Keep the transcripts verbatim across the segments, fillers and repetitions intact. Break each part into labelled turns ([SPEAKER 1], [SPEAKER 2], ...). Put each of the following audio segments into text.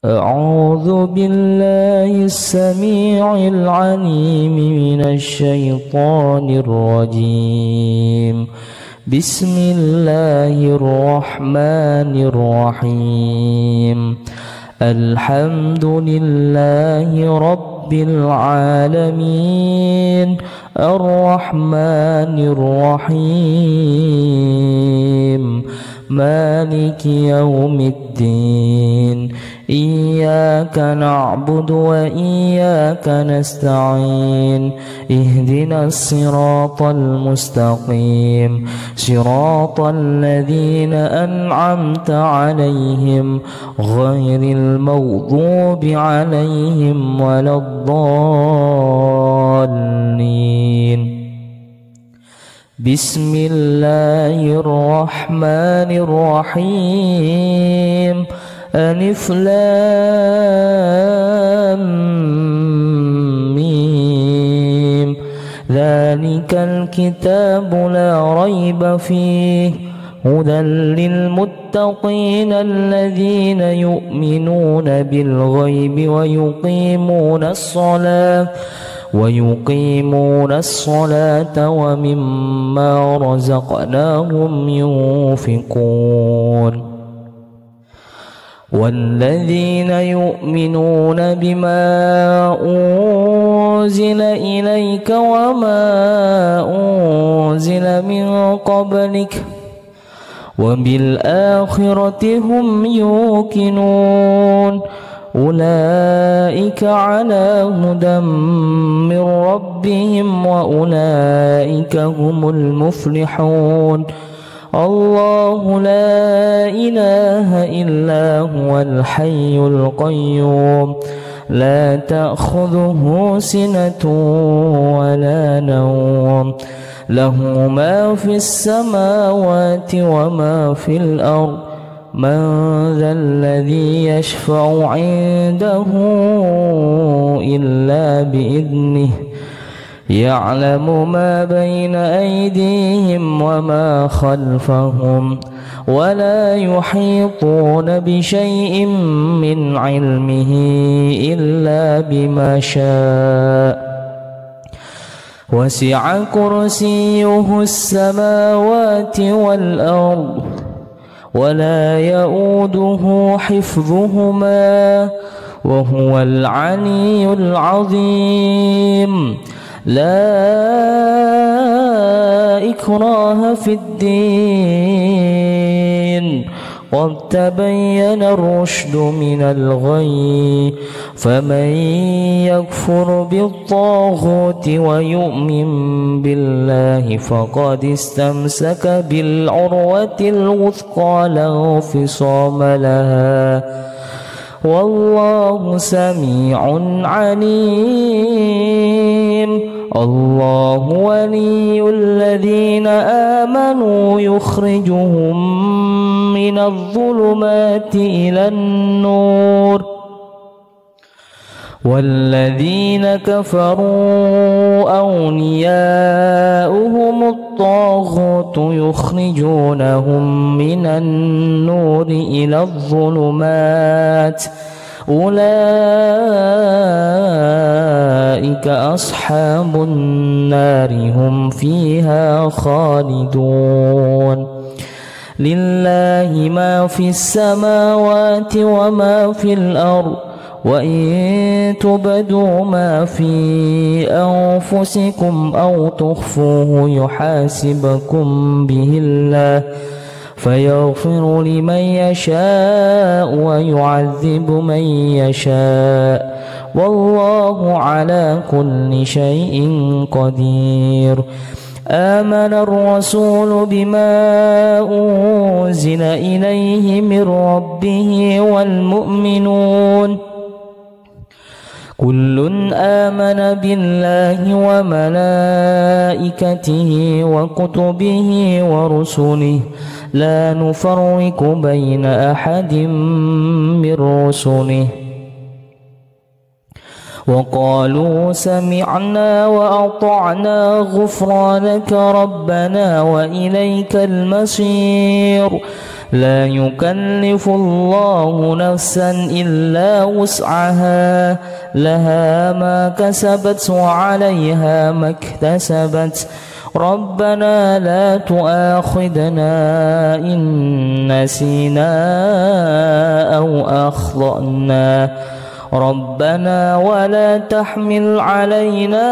[SPEAKER 1] أعوذ بالله السميع العليم من الشيطان الرجيم. بسم الله الرحمن الرحيم. الحمد لله رب العالمين الرحمن الرحيم مالك يوم الدين. إياك نعبد وإياك نستعين. اهدنا الصراط المستقيم صراط الذين أنعمت عليهم غير المغضوب عليهم ولا الضالين. بسم الله الرحمن الرحيم. ألف لام ميم. ذلك الكتاب لا ريب فيه هدى للمتقين الذين يؤمنون بالغيب ويقيمون الصلاة ويقيمون الصلاة ومما رزقناهم ينفقون. والذين يؤمنون بما أنزل إليك وما أنزل من قبلك وبالآخرة هم يوقنون. أولئك على هدى من ربهم وأولئك هم المفلحون. الله لا إله إلا هو الحي القيوم لا تأخذه سنة ولا نوم له ما في السماوات وما في الأرض. من ذا الذي يشفع عنده إلا بإذنه يعلم ما بين أيديهم وما خلفهم ولا يحيطون بشيء من علمه إلا بما شاء. وسع كرسيه السماوات والأرض ولا يؤوده حفظهما وهو العلي العظيم. لا إكراه في الدين قد تبين الرشد من الغي. فمن يكفر بالطاغوت ويؤمن بالله فقد استمسك بالعروة الوثقى لا انفصام لها والله سميع عليم. الله ولي الذين آمنوا يخرجهم من الظلمات إلى النور والذين كفروا أولياؤهم الطاغوت يخرجونهم من النور إلى الظلمات. أولئك أصحاب النار هم فيها خالدون. لله ما في السماوات وما في الأرض وإن تبدوا ما في أنفسكم أو تخفوه يحاسبكم به الله فيغفر لمن يشاء ويعذب من يشاء والله على كل شيء قدير. آمن الرسول بما أنزل إليه من ربه والمؤمنون كل آمن بالله وملائكته وكتبه ورسله لا نفرق بين أحد من رسله وقالوا سمعنا وأطعنا غفرانك ربنا وإليك المصير. لا يكلف الله نفسا إلا وسعها لها ما كسبت وعليها ما اكتسبت ربنا لا تؤاخذنا إن نسينا أو أخطأنا ربنا ولا تحمل علينا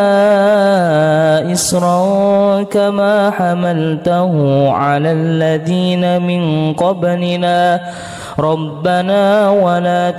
[SPEAKER 1] إصرا كما حملته على الذين من قبلنا ربنا ولا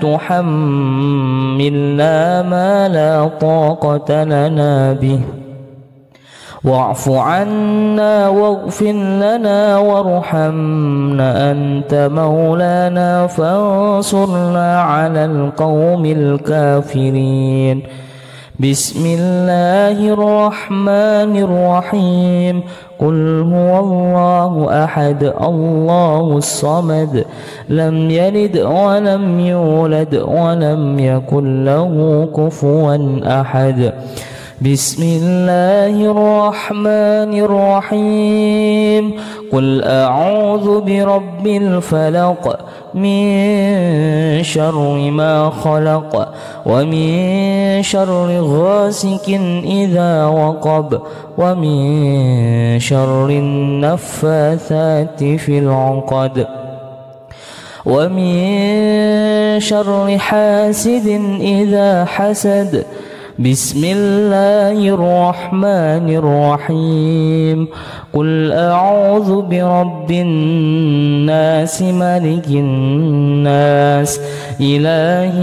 [SPEAKER 1] تحملنا ما لا طاقة لنا به واعف عنا واغفر لنا وارحمنا أنت مولانا فانصرنا على القوم الكافرين بسم الله الرحمن الرحيم قل هو الله أحد الله الصمد لم يلد ولم يولد ولم يكن له كفوا أحد بسم الله الرحمن الرحيم قل أعوذ برب الفلق من شر ما خلق ومن شر غاسق إذا وقب ومن شر النفاثات في العقد ومن شر حاسد إذا حسد بسم الله الرحمن الرحيم قل أعوذ برب الناس ملك الناس إله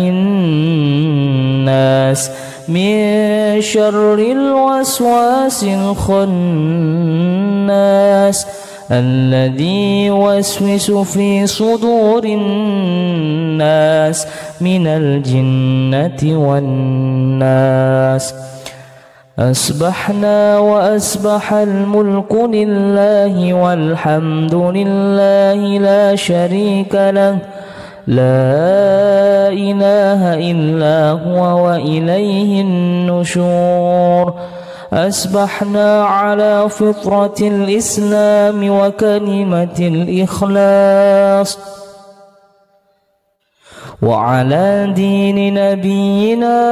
[SPEAKER 1] الناس من شر الوسواس الخناس الذي يوسوس في صدور الناس من الجنة والناس أصبحنا وأصبح الملك لله والحمد لله لا شريك له لا إله إلا هو وإليه النشور أصبحنا على فطرة الإسلام وكلمة الإخلاص وعلى دين نبينا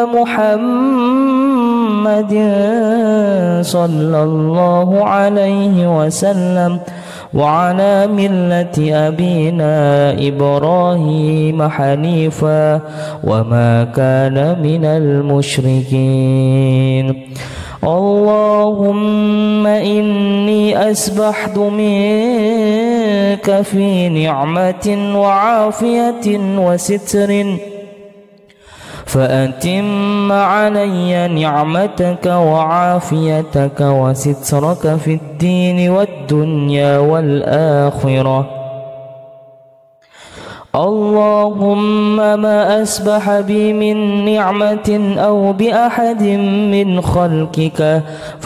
[SPEAKER 1] محمد صلى الله عليه وسلم وعلى ملة أبينا إبراهيم حنيفا وما كان من المشركين اللهم إني أسبحت منك في نعمة وعافية وستر فأتم علي نعمتك وعافيتك وسترك في الدين والدنيا والآخرة اللهم ما أسبح بي من نعمة أو بأحد من خلقك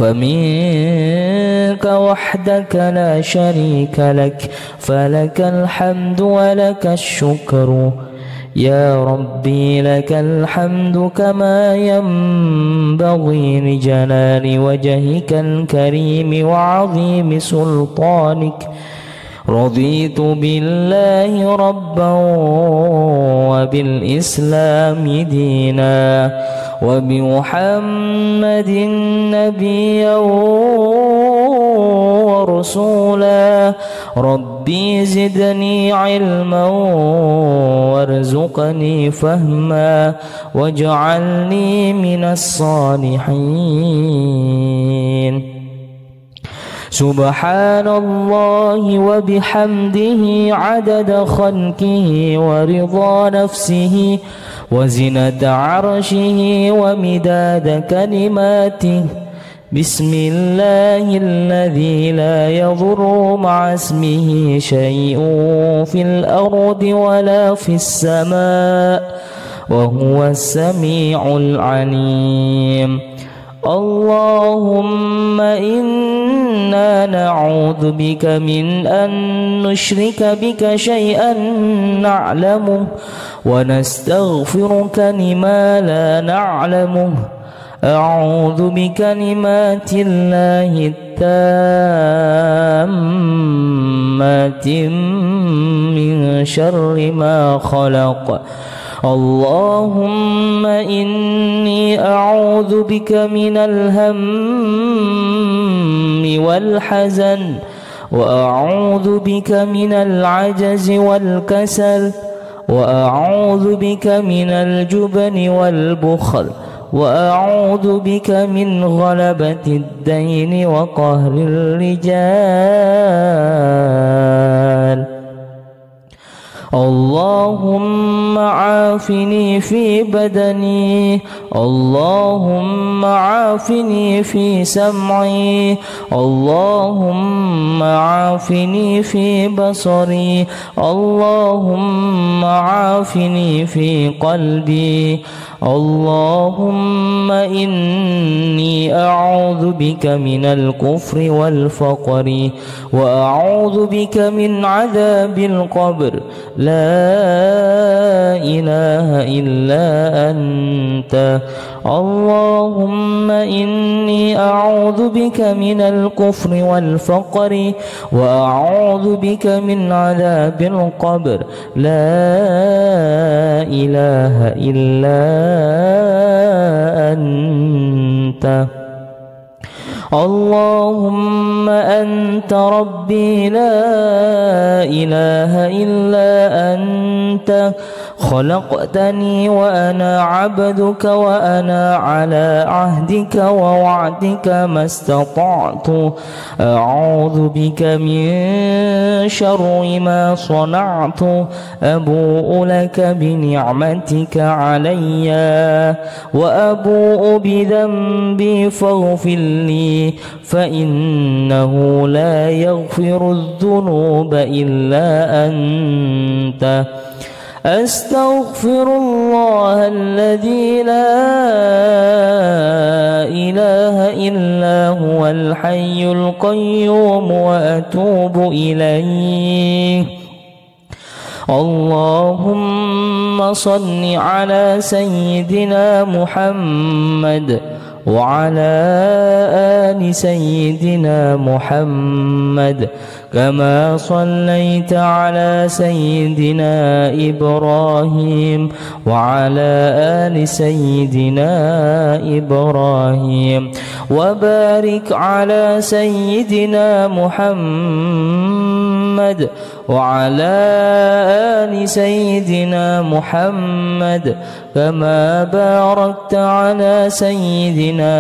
[SPEAKER 1] فمنك وحدك لا شريك لك فلك الحمد ولك الشكر يا ربي لك الحمد كما ينبغي لجلال وجهك الكريم وعظيم سلطانك رضيت بالله ربا وبالإسلام دينا وبمحمد نبيا ورسولا ربي زدني علما وارزقني فهما واجعلني من الصالحين سبحان الله وبحمده عدد خلقه ورضا نفسه وزنة عرشه ومداد كلماته بسم الله الذي لا يضر مع اسمه شيء في الأرض ولا في السماء وهو السميع العليم اللهم إنا نعوذ بك من أن نشرك بك شيئا نعلمه ونستغفرك لما لا نعلمه أعوذ بكلمات الله التامة همات من شر ما خلق. اللهم إني أعوذ بك من الهم والحزن، وأعوذ بك من العجز والكسل، وأعوذ بك من الجبن والبخل، وأعوذ بك من غلبة الدين وقهر الرجال. اللهم عافني في بدني، اللهم عافني في سمعي، اللهم عافني في بصري، اللهم عافني في قلبي. اللهم إني أعوذ بك من الكفر والفقر، وأعوذ بك من عذاب القبر. لا إله إلا أنت. اللهم إني أعوذ بك من الكفر والفقر، وأعوذ بك من عذاب القبر. لا إله إلا أنت. اللهم أنت ربي لا إله إلا أنت. خلقتني وأنا عبدك، وأنا على عهدك ووعدك ما استطعت. أعوذ بك من شر ما صنعت. أبوء لك بنعمتك علي، وأبوء بذنبي فاغفر لي، فإنه لا يغفر الذنوب إلا أنت. أستغفر الله الذي لا إله إلا هو الحي القيوم، وأتوب إليه. اللهم صل على سيدنا محمد وعلى آل سيدنا محمد، كما صليت على سيدنا إبراهيم وعلى آل سيدنا إبراهيم، وبارك على سيدنا محمد وعلى آل سيدنا محمد، كما باركت على سيدنا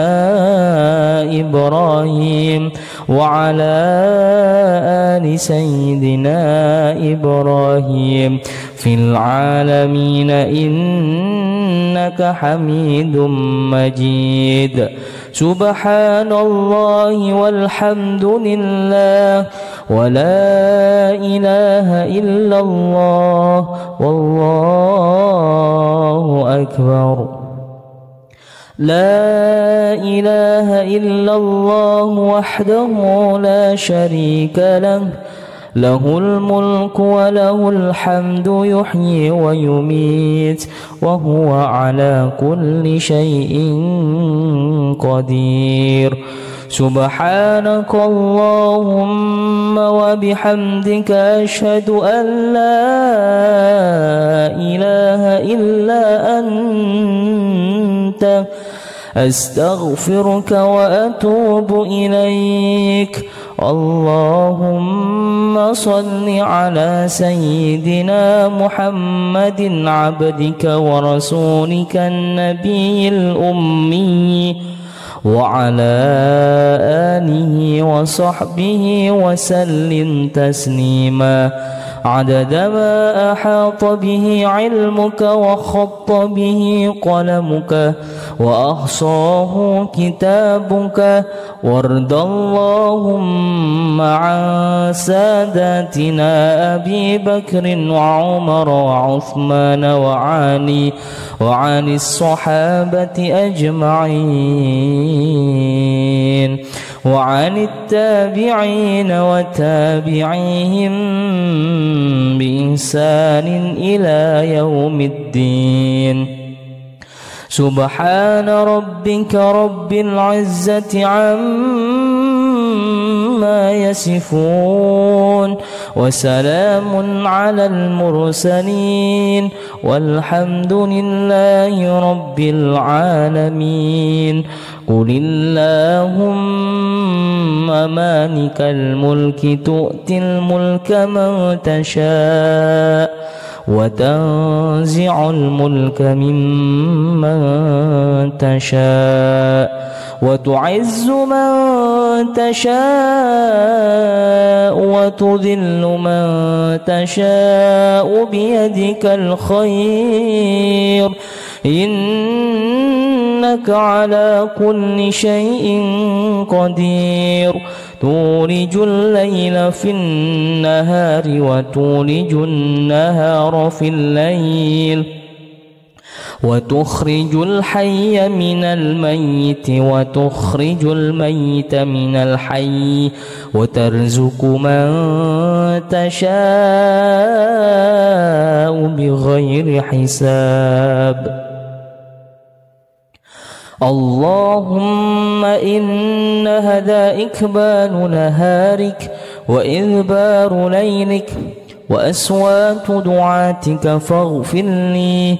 [SPEAKER 1] إبراهيم وعلى آل سيدنا إبراهيم في العالمين إنك حميد مجيد. سبحان الله والحمد لله ولا إله إلا الله والله أكبر. لا إله إلا الله وحده لا شريك له، له الملك وله الحمد يحيي ويميت وهو على كل شيء قدير. سبحانك اللهم وبحمدك أشهد أن لا إله إلا أنت، أستغفرك وأتوب إليك. اللهم صل على سيدنا محمد عبدك ورسولك النبي الأمي وعلى آله وصحبه وسلم تسليما عدد ما أحاط به علمك وخط به قلمك وأحصاه كتابك. وارض اللهم عن ساداتنا أبي بكر وعمر وعثمان وعلي وعن الصحابة أجمعين وعن التابعين وتابعيهم بإحسان إلى يوم الدين. سبحان ربك رب العزة عما يصفون، يصفون وسلام على المرسلين والحمد لله رب العالمين. قل اللهم مالك الملك تؤتي الملك من تشاء وتنزع الملك ممن تشاء وتعز من تشاء وتذل من تشاء بيدك الخير إنك على كل شيء قدير. تولج الليل في النهار وتولج النهار في الليل وتخرج الحي من الميت وتخرج الميت من الحي وترزق من تشاء بغير حساب. اللهم إن هذا إكبال نهارك وإذبار ليلك وأصوات دعاتك فاغفر لي.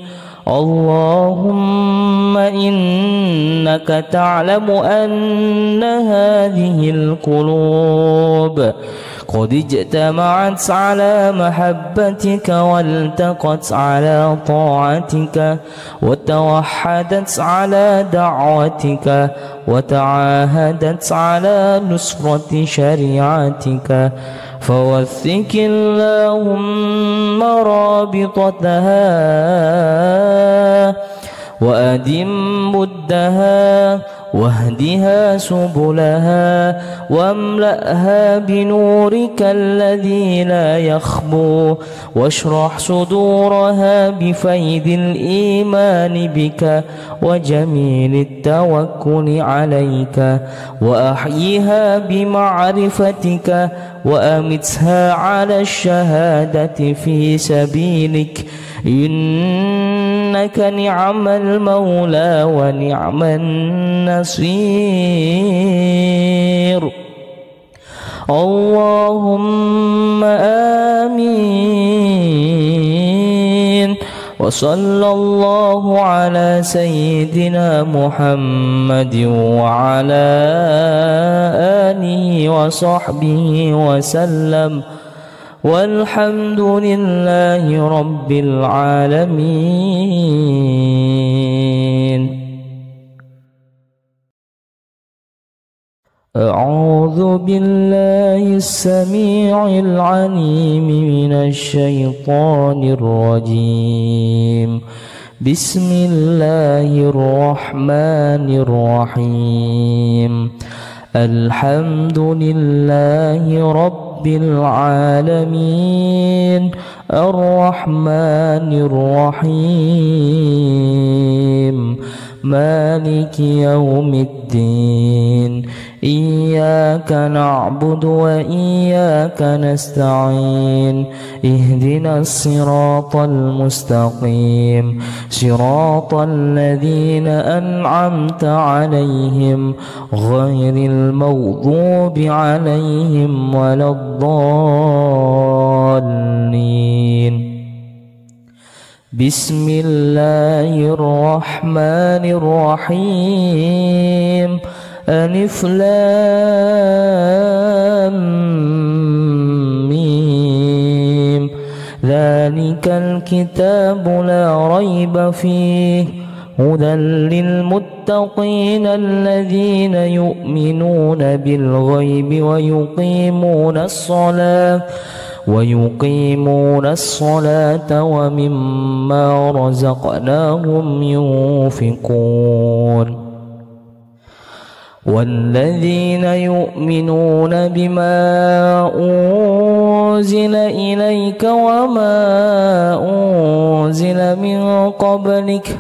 [SPEAKER 1] اللهم إنك تعلم أن هذه القلوب قد اجتمعت على محبتك والتقت على طاعتك وتوحدت على دعوتك وتعاهدت على نصرة شريعتك، فوثق اللهم رابطتها وأدم بدها واهدها سبلها واملأها بنورك الذي لا يخبو، واشرح صدورها بفيض الإيمان بك وجميل التوكل عليك، وأحيها بمعرفتك وأمتها على الشهادة في سبيلك، إنك نعم المولى ونعم النصير. اللهم آمين. وصلى الله على سيدنا محمد وعلى آله وصحبه وسلم، والحمد لله رب العالمين. أعوذ بالله السميع العليم من الشيطان الرجيم. بسم الله الرحمن الرحيم. الحمد لله رب العالمين، الرحمن الرحيم، مالك يوم الدين، إياك نعبد وإياك نستعين، اهدنا الصراط المستقيم، صراط الذين أنعمت عليهم غير المغضوب عليهم ولا الضالين. بسم الله الرحمن الرحيم. ألف لام ميم. ذلك الكتاب لا ريب فيه هدى للمتقين الذين يؤمنون بالغيب ويقيمون الصلاة ويقيمون الصلاة ومما رزقناهم ينفقون، والذين يؤمنون بما أنزل إليك وما أنزل من قبلك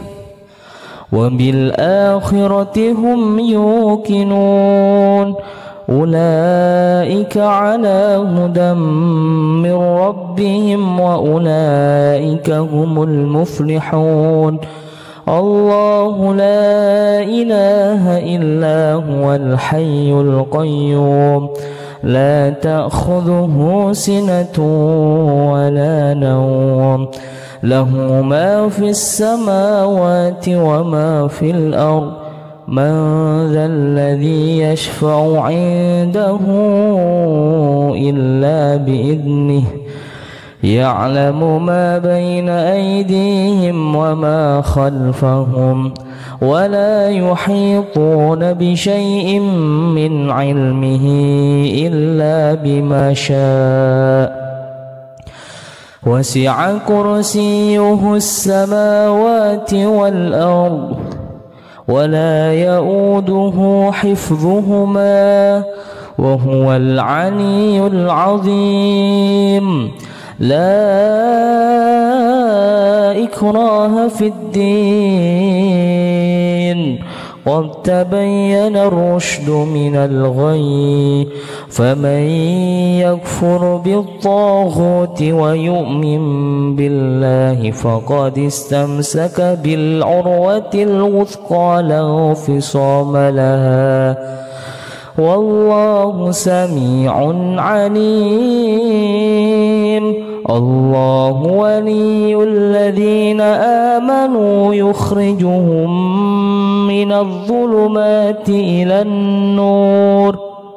[SPEAKER 1] وبالآخرة هم يوقنون، أولئك على هدى من ربهم وأولئك هم المفلحون. الله لا إله إلا هو الحي القيوم، لا تأخذه سنة ولا نوم له ما في السماوات وما في الأرض من ذا الذي يشفع عنده إلا بإذنه يعلم ما بين أيديهم وما خلفهم ولا يحيطون بشيء من علمه إلا بما شاء وسع كرسيه السماوات والأرض ولا يؤوده حفظهما وهو العلي العظيم. لا إكراه في الدين قد تبين الرشد من الغي فمن يكفر بالطاغوت ويؤمن بالله فقد استمسك بالعروة الوثقى لا انفصام لها والله سميع عليم. الله ولي الذين آمنوا يخرجهم من الظلمات إلى النور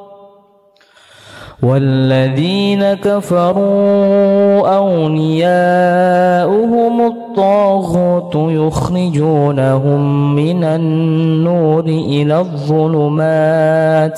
[SPEAKER 1] والذين كفروا أولياؤهم الطاغوت يخرجونهم من النور إلى الظلمات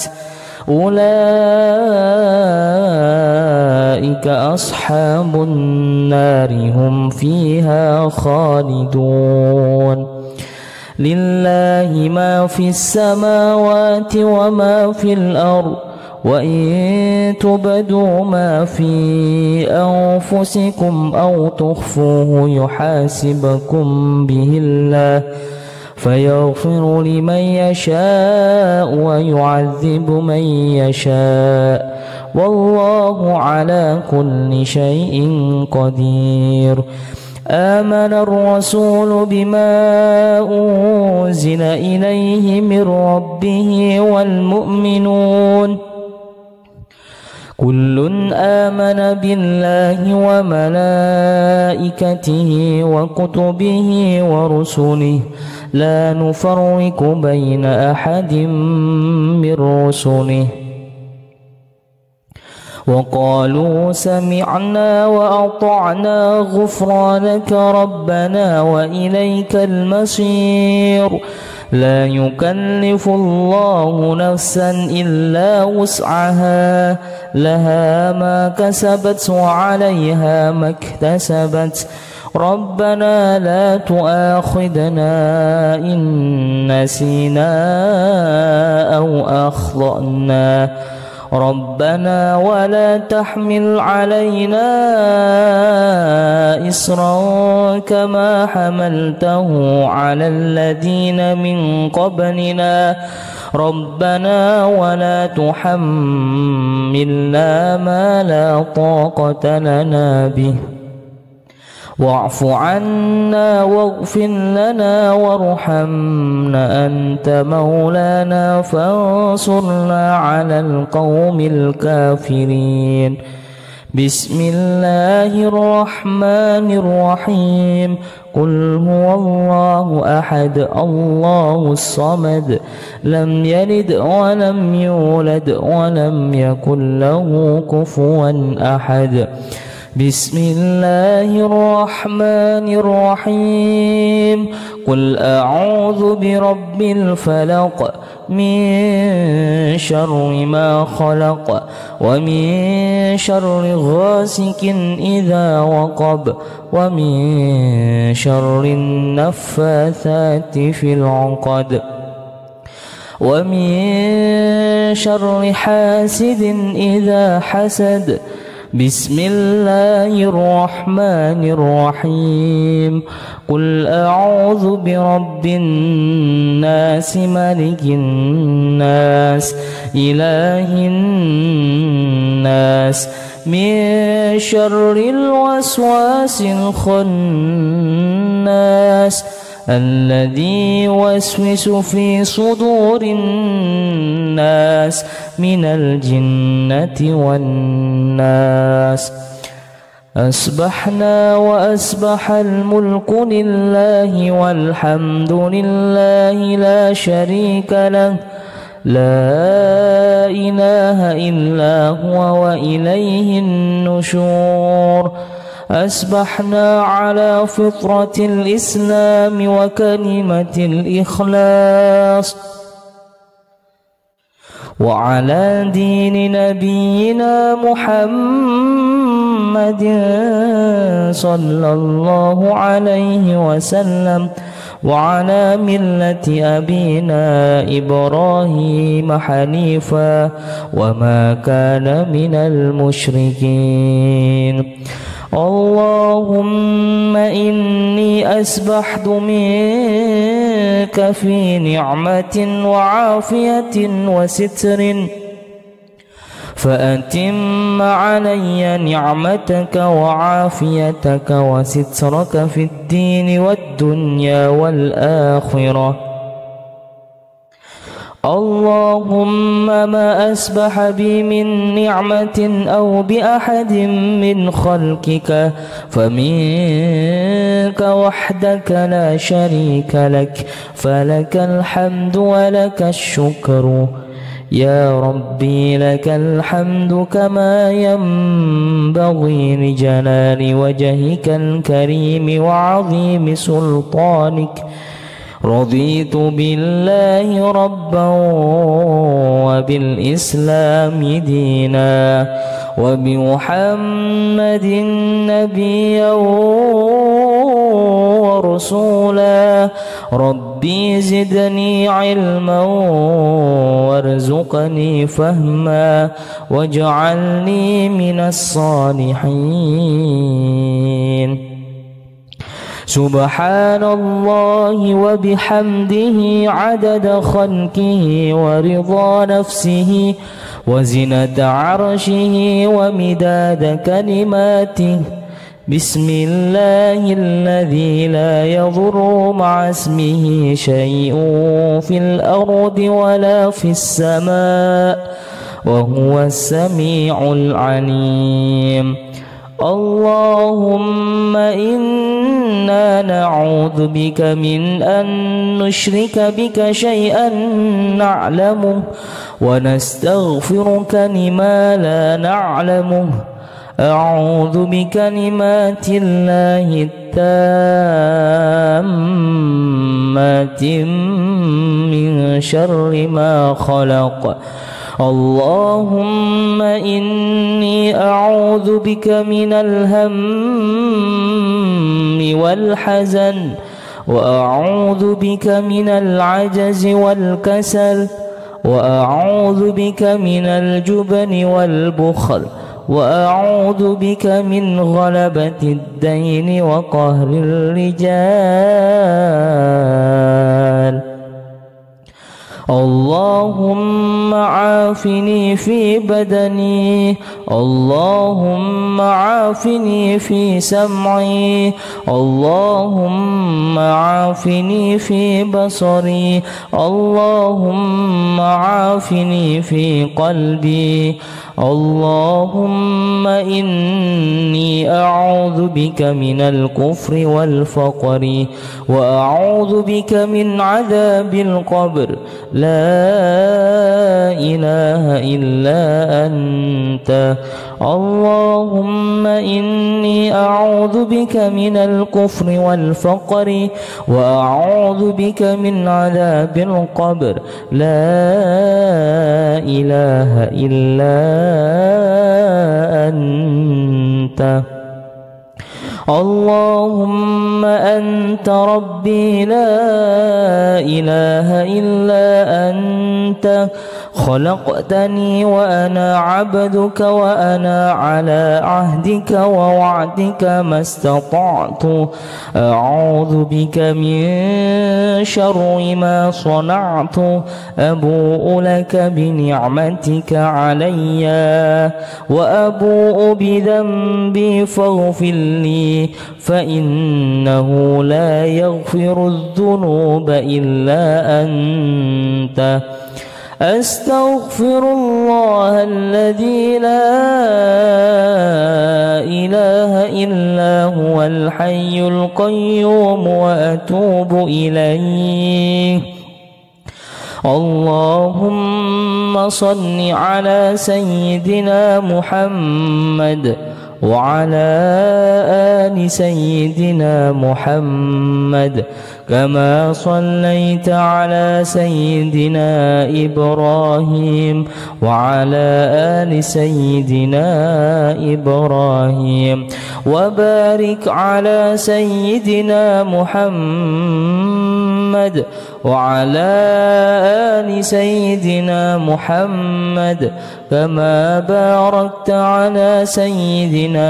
[SPEAKER 1] أولئك أصحاب النار هم فيها خالدون. لله ما في السماوات وما في الأرض وإن تبدوا ما في أنفسكم أو تخفوه يحاسبكم به الله فيغفر لمن يشاء ويعذب من يشاء والله على كل شيء قدير. آمن الرسول بما أنزل إليه من ربه والمؤمنون كل آمن بالله وملائكته وكتبه ورسله لا نفرق بين أحد من رسله وقالوا سمعنا وأطعنا غفرانك ربنا وإليك المصير. لا يكلف الله نفسا إلا وسعها لها ما كسبت وعليها ما اكتسبت ربنا لا تؤاخذنا إن نسينا أو أخطأنا ربنا ولا تحمل علينا إصرا كما حملته على الذين من قبلنا ربنا ولا تحملنا ما لا طاقة لنا به واعف عنا واغفر لنا وارحمنا أنت مولانا فانصرنا على القوم الكافرين. بسم الله الرحمن الرحيم. قل هو الله أحد الله الصمد لم يلد ولم يولد ولم يكن له كفوا أحد. بسم الله الرحمن الرحيم. قل أعوذ برب الفلق من شر ما خلق ومن شر غاسق إذا وقب ومن شر النفاثات في العقد ومن شر حاسد إذا حسد. بسم الله الرحمن الرحيم. قل أعوذ برب الناس ملك الناس إله الناس من شر الوسواس الخناس الذي يوسوس في صدور الناس من الجنة والناس. أصبحنا وأصبح الملك لله والحمد لله لا شريك له لا إله إلا هو وإليه النشور. أصبحنا على فطرة الإسلام وكلمة الإخلاص وعلى دين نبينا محمد صلى الله عليه وسلم وعلى ملة أبينا إبراهيم حنيفا وما كان من المشركين. اللهم إني أسبحت منك في نعمة وعافية وستر فأتم علي نعمتك وعافيتك وسترك في الدين والدنيا والآخرة. اللهم ما أسبح بي من نعمة أو بأحد من خلقك فمنك وحدك لا شريك لك فلك الحمد ولك الشكر. يا ربي لك الحمد كما ينبغي لجلال وجهك الكريم وعظيم سلطانك. رضيت بالله ربا وبالإسلام دينا وبمحمد نبيا ورسولا. ربي زدني علما وارزقني فهما واجعلني من الصالحين. سبحان الله وبحمده عدد خلقه ورضا نفسه وزنة عرشه ومداد كلماته. بسم الله الذي لا يضر مع اسمه شيء في الأرض ولا في السماء وهو السميع العليم. اللهم إنا نعوذ بك من أن نشرك بك شيئا نعلمه ونستغفرك لما لا نعلمه. أعوذ بكلمات الله التامات من شر ما خلق. اللهم إني أعوذ بك من الهم والحزن وأعوذ بك من العجز والكسل وأعوذ بك من الجبن والبخل وأعوذ بك من غلبة الدين وقهر الرجال. اللهم عافني في بدني. اللهم عافني في سمعي. اللهم عافني في بصري. اللهم عافني في قلبي. اللهم إني أعوذ بك من الكفر والفقر وأعوذ بك من عذاب القبر. لا إله إلا أنت. اللهم إني أعوذ بك من الكفر والفقر وأعوذ بك من عذاب القبر. لا إله إلا أنت. اللهم أنت ربي لا إله إلا أنت. خلقتني وأنا عبدك وأنا على عهدك ووعدك ما استطعت أعوذ بك من شر ما صنعت أبوء لك بنعمتك علي وأبوء بذنبي فاغفر لي فإنه لا يغفر الذنوب إلا أنت أستغفر الله الذي لا إله إلا هو الحي القيوم وأتوب إليه. اللهم صل على سيدنا محمد وعلى آل سيدنا محمد كما صليت على سيدنا إبراهيم وعلى آل سيدنا إبراهيم وبارك على سيدنا محمد وعلى آل سيدنا محمد كما باركت على سيدنا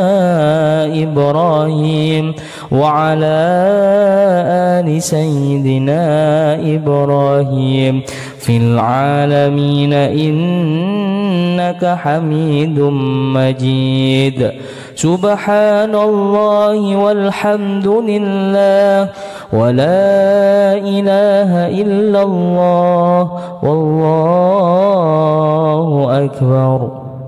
[SPEAKER 1] إبراهيم وعلى آل سيدنا إبراهيم في العالمين إنك حميد مجيد. سبحان الله والحمد لله ولا إله إلا الله والله أكبر.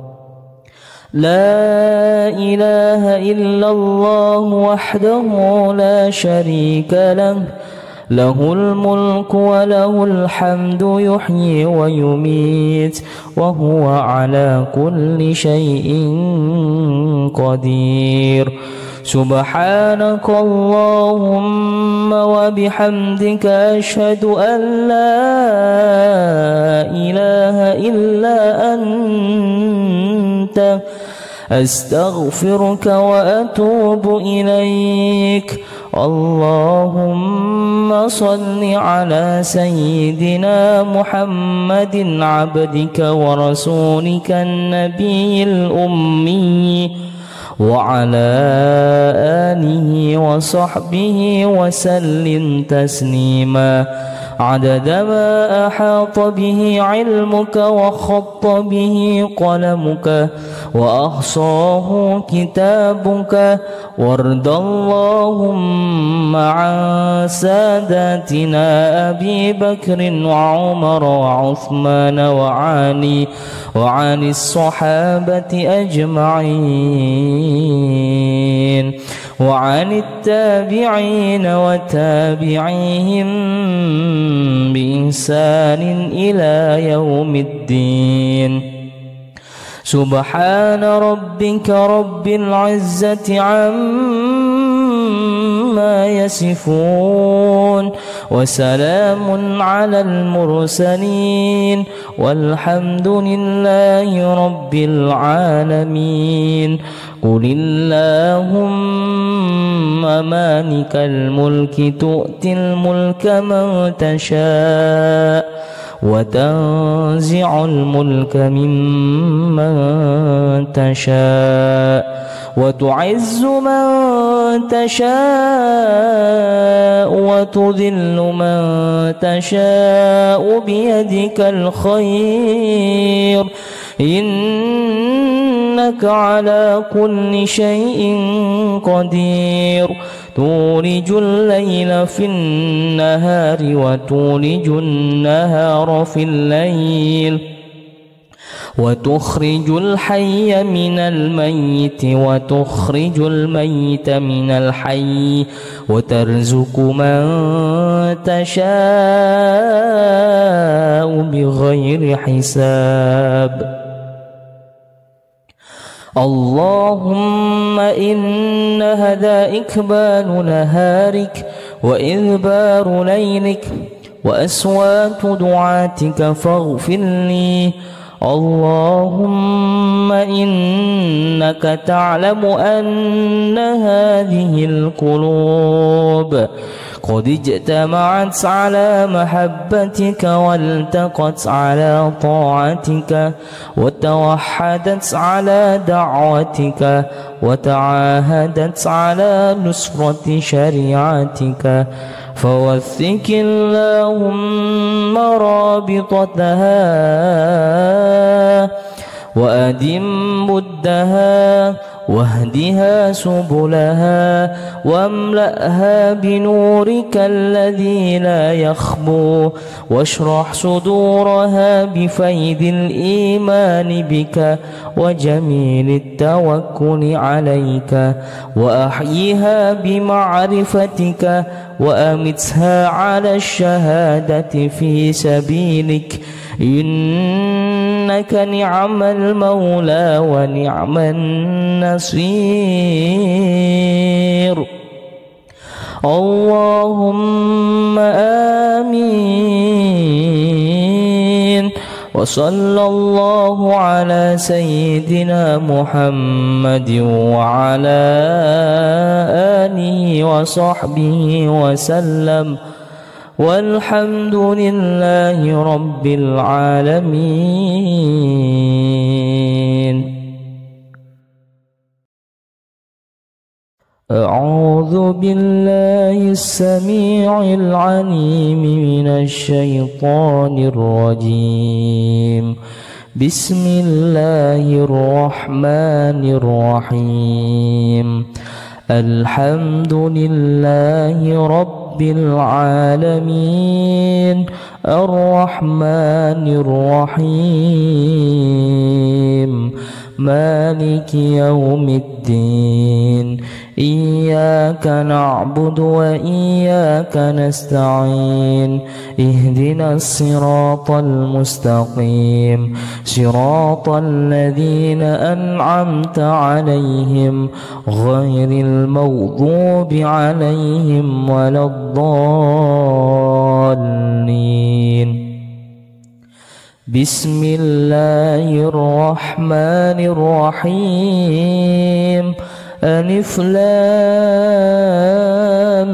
[SPEAKER 1] لا إله إلا الله وحده لا شريك له له الملك وله الحمد يحيي ويميت وهو على كل شيء قدير. سبحانك اللهم وبحمدك أشهد أن لا إله إلا أنت أستغفرك وأتوب إليك. اللهم صل على سيدنا محمد عبدك ورسولك النبي الأمي وعلى آله وصحبه وسلم تسليما عدد ما أحاط به علمك وخط به قلمك وأحصاه كتابك. وارض اللهم عن ساداتنا أبي بكر وعمر وعثمان وعلي وعن الصحابة أجمعين وعن التابعين وتابعيهم بإحسان إلى يوم الدين. سبحان ربك رب العزة عما يصفون وسلام على المرسلين والحمد لله رب العالمين. قل اللهم مالك الملك تؤتي الملك من تشاء وتنزع الملك ممن تشاء وتعز من تشاء وتذل من تشاء بيدك الخير إنك على كل شيء قدير. تولج الليل في النهار وتولج النهار في الليل وتخرج الحي من الميت وتخرج الميت من الحي وترزق من تشاء بغير حساب. اللهم إن هذا إقبال نهارك وإذبار ليلك وأصوات دعاتك فاغفر لي. اللهم إنك تعلم أن هذه القلوب قد اجتمعت على محبتك والتقت على طاعتك وتوحدت على دعوتك وتعاهدت على نصرة شريعتك فوثق اللهم رابطتها وأدم بدها واهدها سبلها واملأها بنورك الذي لا يخبو واشرح صدورها بفيض الإيمان بك وجميل التوكل عليك وأحيها بمعرفتك وأمتها على الشهادة في سبيلك إنك نعم المولى ونعم النصير. اللهم آمين. وصلى الله على سيدنا محمد وعلى آله وصحبه وسلم والحمد لله رب العالمين. أعوذ بالله السميع العليم من الشيطان الرجيم. بسم الله الرحمن الرحيم. الحمد لله رب العالمين الرحمن الرحيم مالك يوم الدين إياك نعبد وإياك نستعين اهدنا الصراط المستقيم صراط الذين أنعمت عليهم غير المغضوب عليهم ولا الضالين. بسم الله الرحمن الرحيم. ألف لام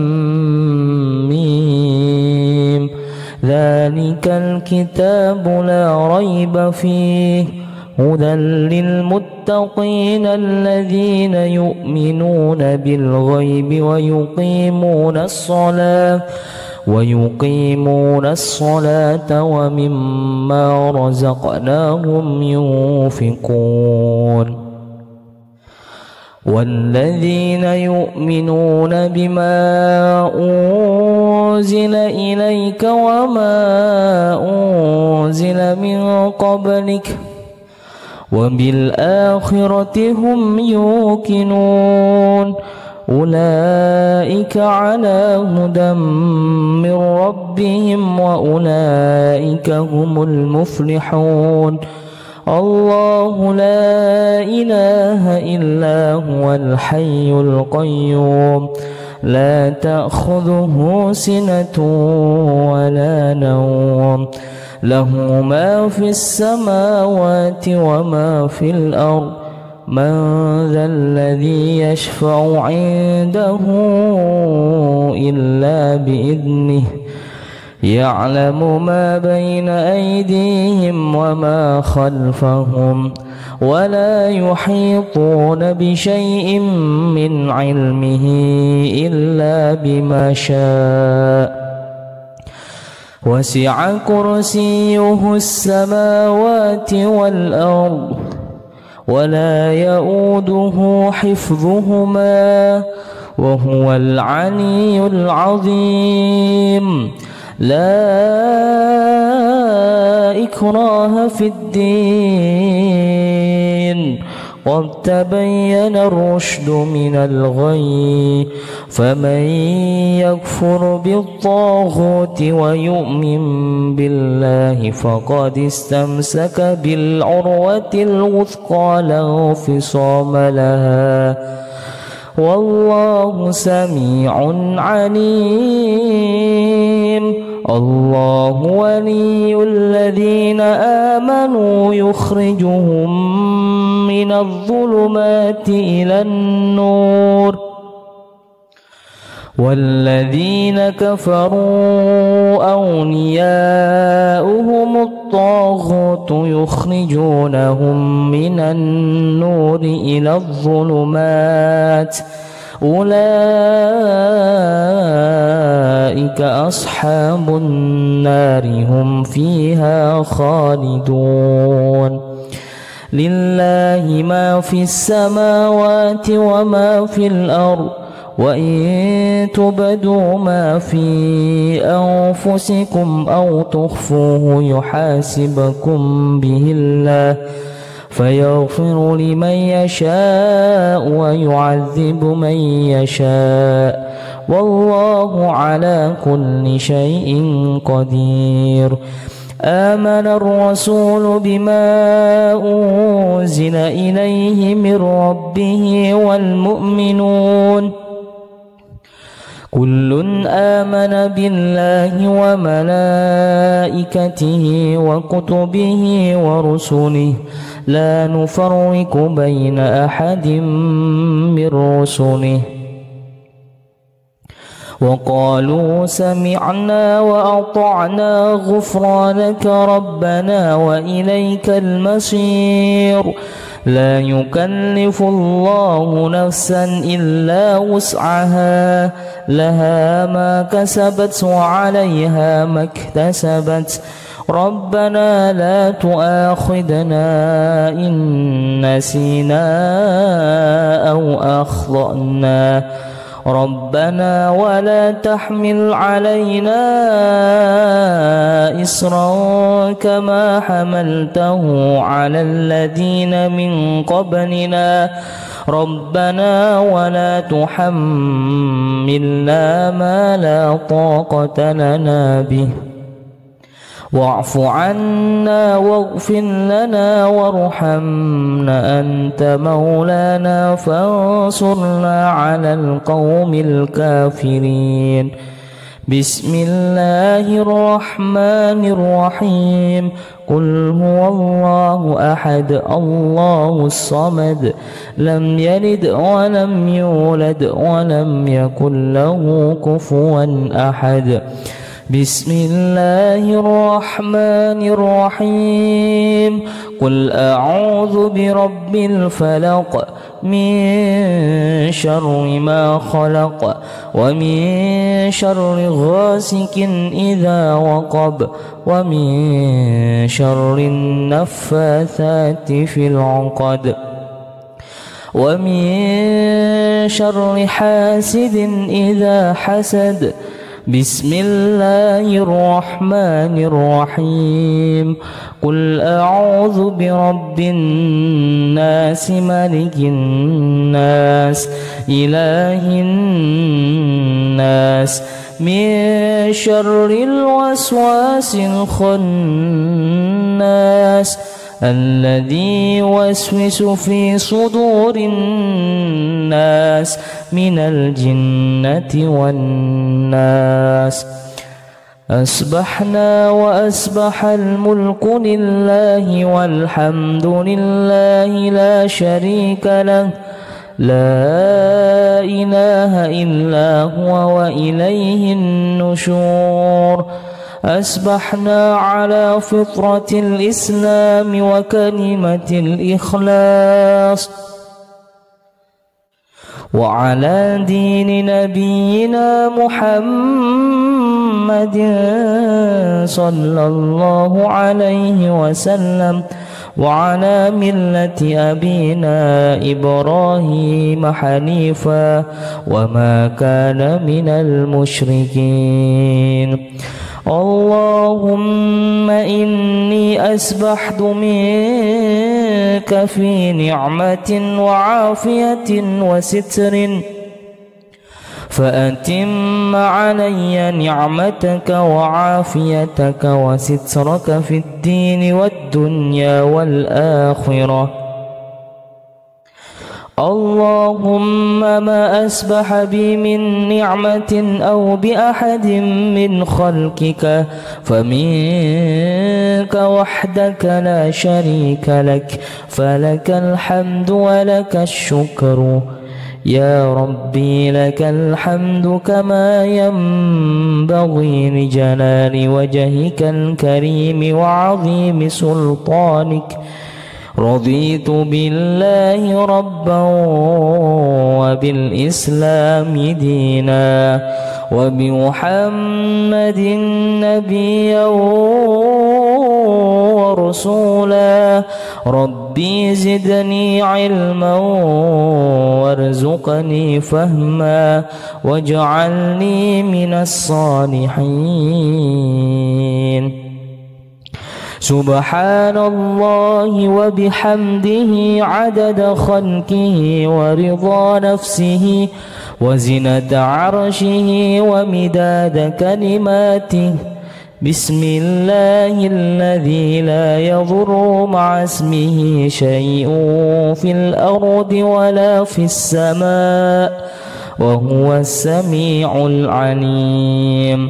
[SPEAKER 1] ميم ذلك الكتاب لا ريب فيه هدى للمتقين الذين يؤمنون بالغيب ويقيمون الصلاة ويقيمون الصلاة ومما رزقناهم ينفقون والذين يؤمنون بما أنزل إليك وما أنزل من قبلك وبالآخرة هم يوقنون أولئك على هدى من ربهم وأولئك هم المفلحون. الله لا إله إلا هو الحي القيوم لا تأخذه سنة ولا نوم له ما في السماوات وما في الأرض من ذا الذي يشفع عنده إلا بإذنه يعلم ما بين أيديهم وما خلفهم ولا يحيطون بشيء من علمه إلا بما شاء وسع كرسيه السماوات والأرض ولا يؤوده حفظهما وهو العلي العظيم. لا إكراه في الدين قد تبين الرشد من الغي فمن يكفر بالطاغوت ويؤمن بالله فقد استمسك بالعروة الوثقى لا انفصام لها والله سميع عليم. الله ولي الذين آمنوا يخرجهم من الظلمات إلى النور والذين كفروا أولياؤهم الطاغوت يخرجونهم من النور إلى الظلمات أولئك أصحاب النار هم فيها خالدون لله ما في السماوات وما في الأرض وإن تبدوا ما في أنفسكم أو تخفوه يحاسبكم به الله فيغفر لمن يشاء ويعذب من يشاء والله على كل شيء قدير. آمن الرسول بما أنزل إليه من ربه والمؤمنون كل آمن بالله وملائكته وكتبه ورسله لا نفرق بين أحد من رسله وقالوا سمعنا وأطعنا غفرانك ربنا وإليك المصير. لا يكلف الله نفسا إلا وسعها لها ما كسبت وعليها ما اكتسبت ربنا لا تؤاخذنا إن نسينا أو أخطأنا ربنا ولا تحمل علينا إصرا كما حملته على الذين من قبلنا ربنا ولا تحملنا ما لا طاقة لنا به واعف عنا واغفر لنا وارحمنا أنت مولانا فانصرنا على القوم الكافرين. بسم الله الرحمن الرحيم قل هو الله أحد الله الصمد لم يلد ولم يولد ولم يكن له كفوا أحد. بسم الله الرحمن الرحيم قل أعوذ برب الفلق من شر ما خلق ومن شر غاسق إذا وقب ومن شر النفاثات في العقد ومن شر حاسد إذا حسد. بسم الله الرحمن الرحيم قل أعوذ برب الناس ملك الناس إله الناس من شر الوسواس الخناس الذي يوسوس في صدور الناس من الجنة والناس. أصبحنا وأصبح الملك لله والحمد لله لا شريك له لا إله إلا هو وإليه النشور. أصبحنا على فطرة الإسلام وكلمة الإخلاص وعلى دين نبينا محمد صلى الله عليه وسلم وعلى ملة أبينا إبراهيم حنيفا وما كان من المشركين. اللهم إني أسبحت منك في نعمة وعافية وستر فأتم علي نعمتك وعافيتك وسترك في الدين والدنيا والآخرة. اللهم ما أسبح بي من نعمة أو بأحد من خلقك فمنك وحدك لا شريك لك فلك الحمد ولك الشكر يا ربي لك الحمد كما ينبغي لجلال وجهك الكريم وعظيم سلطانك. رضيت بالله ربا وبالإسلام دينا وبمحمد نبيا ورسولا. ربي زدني علما وارزقني فهما واجعلني من الصالحين. سبحان الله وبحمده عدد خلقه ورضا نفسه وزنة عرشه ومداد كلماته. بسم الله الذي لا يضر مع اسمه شيء في الأرض ولا في السماء وهو السميع العليم.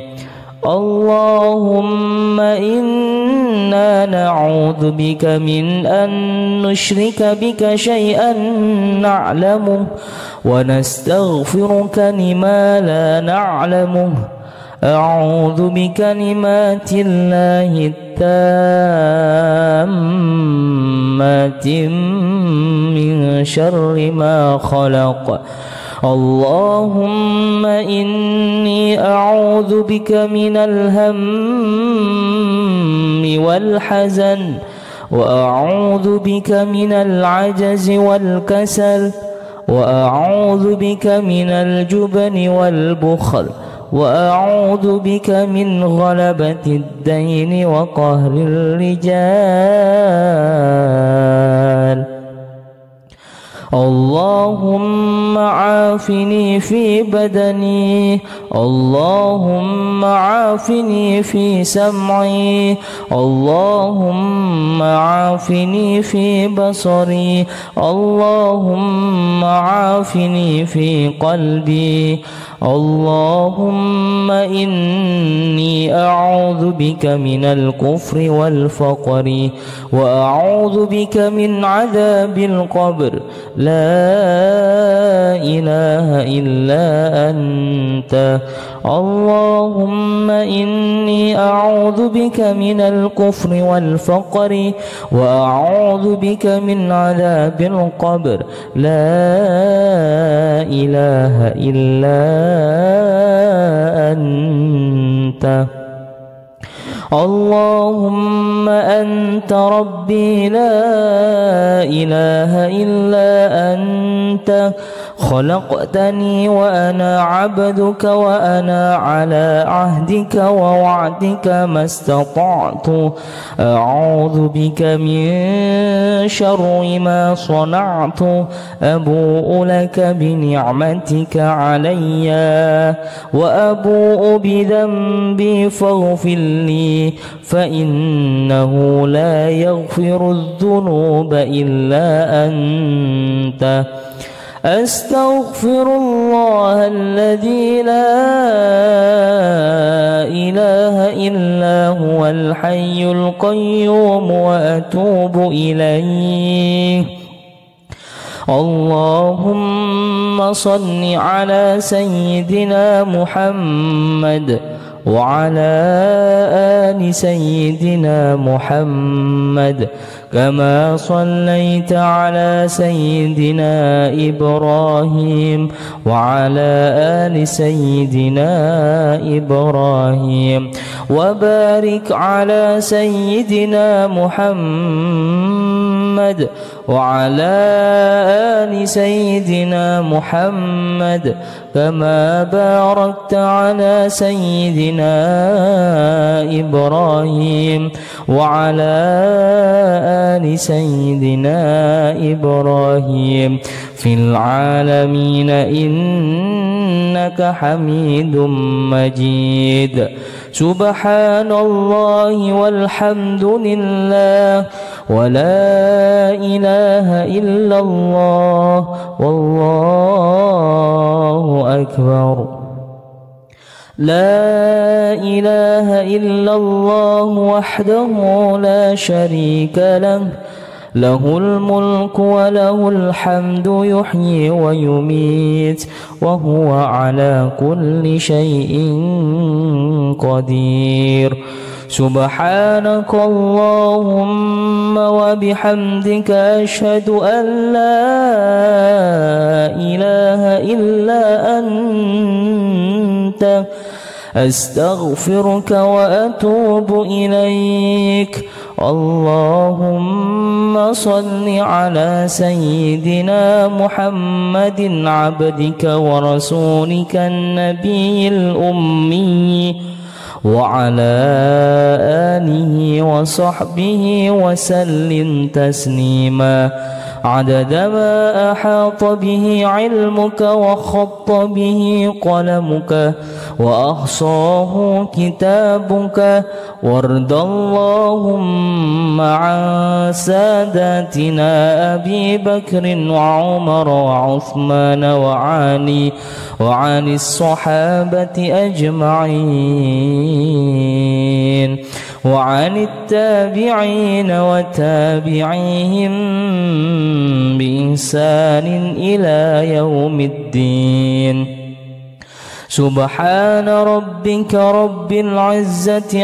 [SPEAKER 1] اللهم إنا نعوذ بك من أن نشرك بك شيئا نعلمه ونستغفرك لما لا نعلمه. أعوذ بكلمات الله التامات من شر ما خلق. اللهم إني أعوذ بك من الهم والحزن وأعوذ بك من العجز والكسل وأعوذ بك من الجبن والبخل وأعوذ بك من غلبة الدين وقهر الرجال. اللهم عافني في بدني. اللهم عافني في سمعي. اللهم عافني في بصري. اللهم عافني في قلبي. اللهم إني أعوذ بك من الكفر والفقر وأعوذ بك من عذاب القبر. لا إله إلا أنت. اللهم إني أعوذ بك من الكفر والفقر وأعوذ بك من عذاب القبر. لا إله إلا أنت. اللهم أنت ربي لا إله إلا أنت. خلقتني وأنا عبدك وأنا على عهدك ووعدك ما استطعت. أعوذ بك من شر ما صنعت. أبوء لك بنعمتك علي وأبوء بذنبي فاغفر لي فإنه لا يغفر الذنوب إلا أنت. أستغفر الله الذي لا إله إلا هو الحي القيوم وأتوب إليه. اللهم صل على سيدنا محمد وعلى آل سيدنا محمد كما صليت على سيدنا إبراهيم وعلى آل سيدنا إبراهيم وبارك على سيدنا محمد وعلى آل سيدنا محمد كما باركت على سيدنا إبراهيم وعلى آل سيدنا إبراهيم في العالمين إنك حميد مجيد. سبحان الله والحمد لله ولا إله إلا الله والله أكبر. لا إله إلا الله وحده لا شريك له له الملك وله الحمد يحيي ويميت وهو على كل شيء قدير. سبحانك اللهم وبحمدك أشهد أن لا إله إلا أنت أستغفرك وأتوب إليك. اللهم صل على سيدنا محمد عبدك ورسولك النبي الأمي وعلى آله وصحبه وسلم تسليما عدد ما أحاط به علمك وخط به قلمك وأحصاه كتابك. وارض اللهم عن ساداتنا أبي بكر وعمر وعثمان وعلي وعن الصحابة أجمعين وعن التابعين وتابعيهم بإحسان إلى يوم الدين. سبحان ربك رب العزة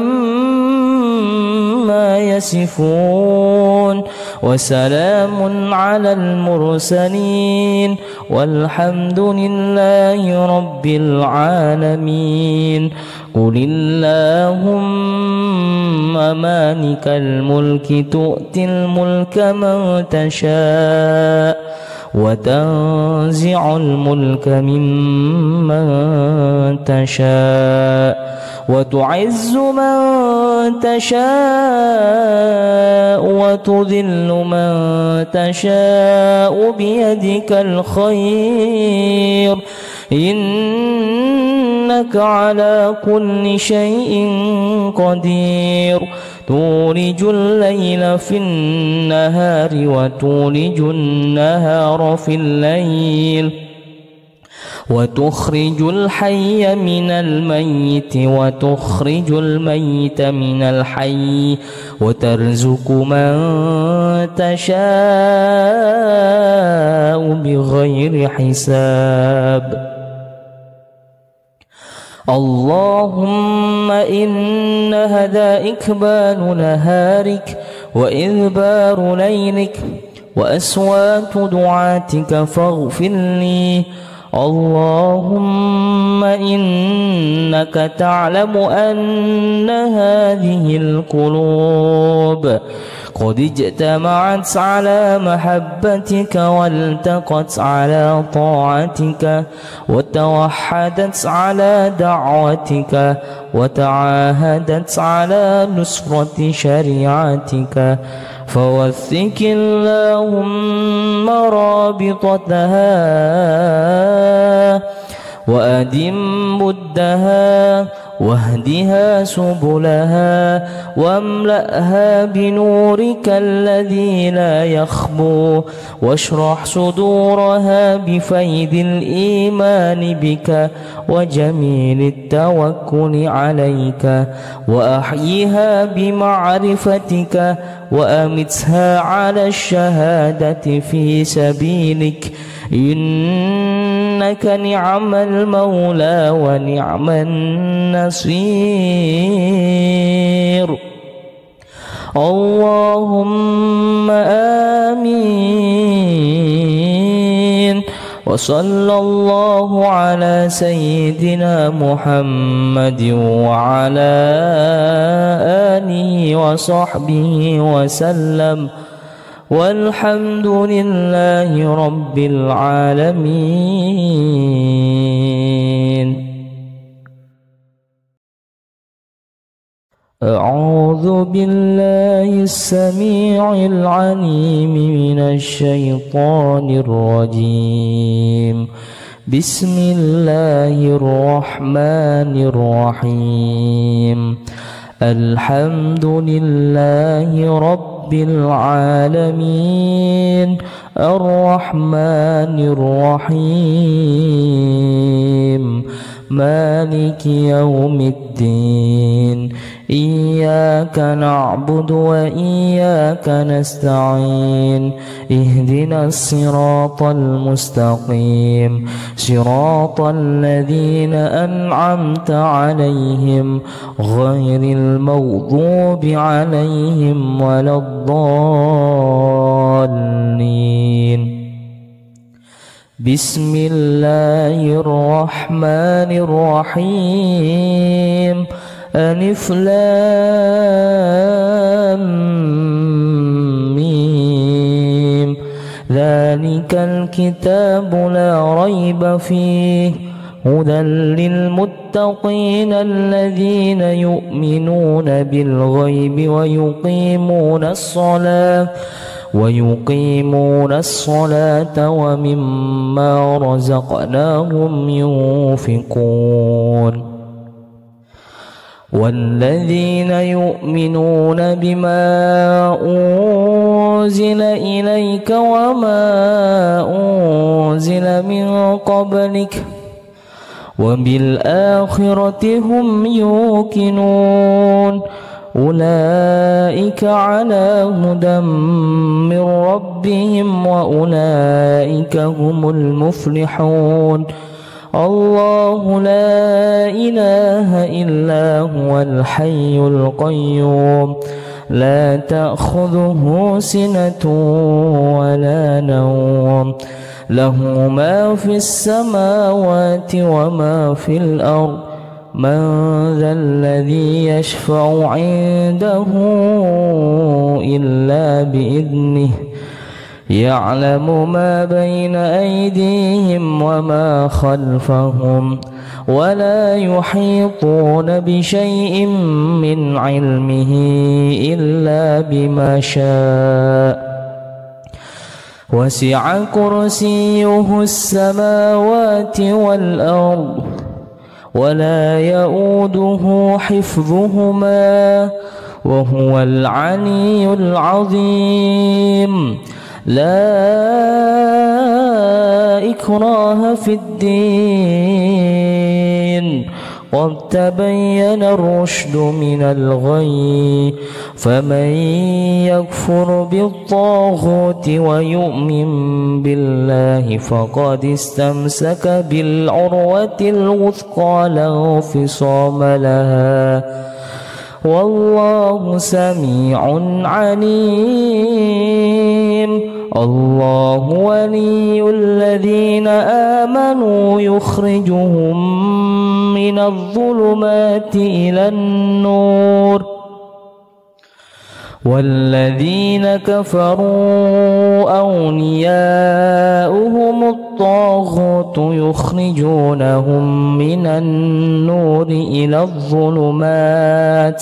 [SPEAKER 1] عما يصفون وسلام على المرسلين والحمد لله رب العالمين. قل اللهم مالك الملك تؤتي الملك من تشاء وتنزع الملك ممن تشاء وتعز من تشاء وتذل من تشاء بيدك الخير إنك على كل شيء قدير. تولج الليل في النهار وتولج النهار في الليل وتخرج الحي من الميت وتخرج الميت من الحي وترزق من تشاء بغير حساب. اللهم إن هذا إقبال نهارك وإذبار ليلك وأصوات دعاتك فاغفر لي. اللهم إنك تعلم أن هذه القلوب قد اجتمعت على محبتك والتقت على طاعتك وتوحدت على دعوتك وتعاهدت على نصرة شريعتك فوثق اللهم رابطتها وأدم بدها واهدها سبلها واملأها بنورك الذي لا يخبو واشرح صدورها بفيض الإيمان بك وجميل التوكل عليك وأحيها بمعرفتك وأمتها على الشهادة في سبيلك إنك نعم المولى ونعم النصير. اللهم آمين. وصلى الله على سيدنا محمد وعلى آله وصحبه وسلم والحمد لله رب العالمين. أعوذ بالله السميع العليم من الشيطان الرجيم. بسم الله الرحمن الرحيم. الحمد لله رب العالمين الرحمن الرحيم مالك يوم الدين إياك نعبد وإياك نستعين اهدنا الصراط المستقيم صراط الذين أنعمت عليهم غير المغضوب عليهم ولا الضالين. بسم الله الرحمن الرحيم ألف لام ميم ذلك الكتاب لا ريب فيه هدى للمتقين الذين يؤمنون بالغيب ويقيمون الصلاة ويقيمون الصلاة ومما رزقناهم ينفقون والذين يؤمنون بما أنزل إليك وما أنزل من قبلك وبالآخرة هم يوقنون أولئك على هدى من ربهم وأولئك هم المفلحون. الله لا إله إلا هو الحي القيوم لا تأخذه سنة ولا نوم له ما في السماوات وما في الأرض من ذا الذي يشفع عنده إلا بإذنه يعلم ما بين أيديهم وما خلفهم ولا يحيطون بشيء من علمه إلا بما شاء وسع كرسيه السماوات والأرض ولا يؤوده حفظهما وهو العلي العظيم. لا إكراه في الدين قد تبين الرشد من الغي فمن يكفر بالطاغوت ويؤمن بالله فقد استمسك بالعروة الوثقى لا انفصام لها والله سميع عليم. الله ولي الذين آمنوا يخرجهم من الظلمات إلى النور والذين كفروا أولياؤهم الطاغوت يخرجونهم من النور إلى الظلمات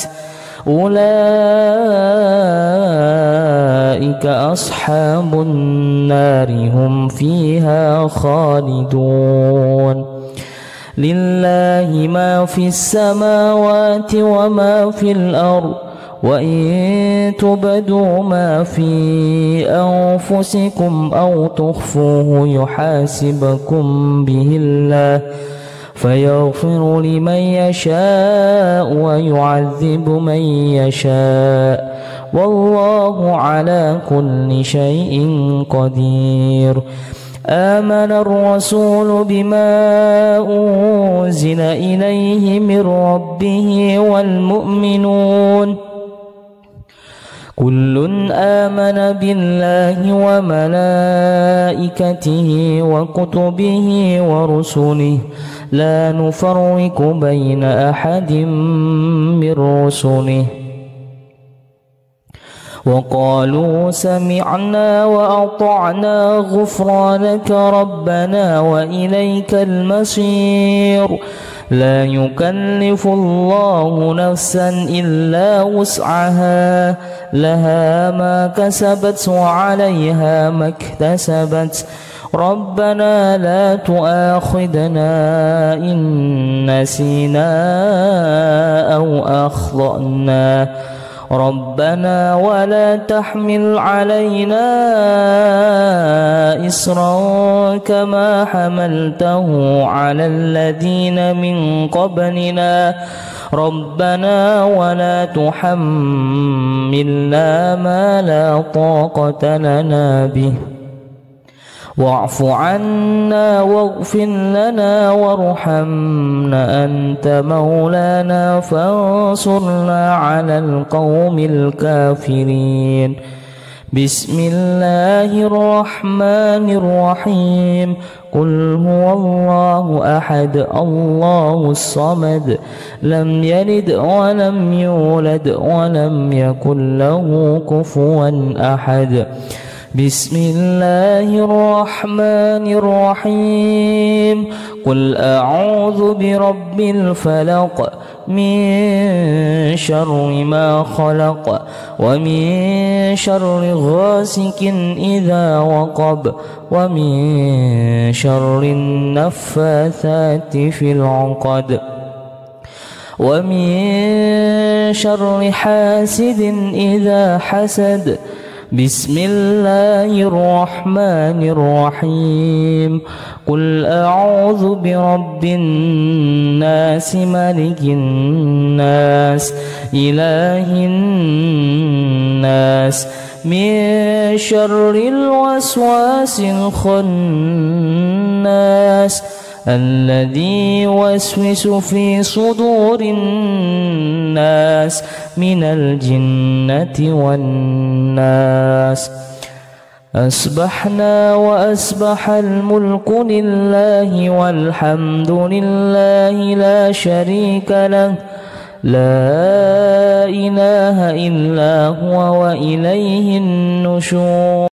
[SPEAKER 1] أولئك أصحاب النار هم فيها خالدون. لله ما في السماوات وما في الأرض وإن تبدوا ما في أنفسكم أو تخفوه يحاسبكم به الله فيغفر لمن يشاء ويعذب من يشاء والله على كل شيء قدير. آمن الرسول بما أنزل إليه من ربه والمؤمنون كل آمن بالله وملائكته وكتبه ورسله لا نفرق بين أحد من رسله وقالوا سمعنا وأطعنا غفرانك ربنا وإليك المصير. لا يكلف الله نفسا إلا وسعها لها ما كسبت وعليها ما اكتسبت ربنا لا تؤاخذنا إن نسينا أو أخطأنا ربنا ولا تحمل علينا إصرا كما حملته على الذين من قبلنا ربنا ولا تحملنا ما لا طاقة لنا به واعف عنا واغفر لنا وارحمنا أنت مولانا فانصرنا على القوم الكافرين. بسم الله الرحمن الرحيم. قل هو الله أحد الله الصمد لم يلد ولم يولد ولم يكن له كفوا أحد. بسم الله الرحمن الرحيم. قل أعوذ برب الفلق من شر ما خلق ومن شر غاسق إذا وقب ومن شر النفاثات في العقد ومن شر حاسد إذا حسد. بسم الله الرحمن الرحيم. قل أعوذ برب الناس ملك الناس إله الناس من شر الوسواس الخناس الذي يوسوس في صدور الناس من الجنة والناس. أصبحنا وأصبح الملك لله والحمد لله لا شريك له لا إله إلا هو وإليه النشور.